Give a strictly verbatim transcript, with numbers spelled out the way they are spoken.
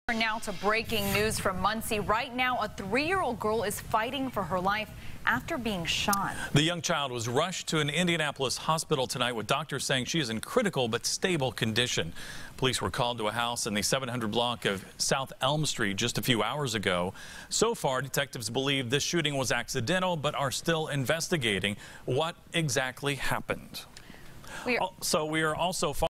Now to breaking news from Muncie. Right now, a three-year-old girl is fighting for her life after being shot. The young child was rushed to an Indianapolis hospital tonight with doctors saying she is in critical but stable condition. Police were called to a house in the seven hundred block of South Elm Street just a few hours ago. So far, detectives believe this shooting was accidental but are still investigating what exactly happened. We are so we are also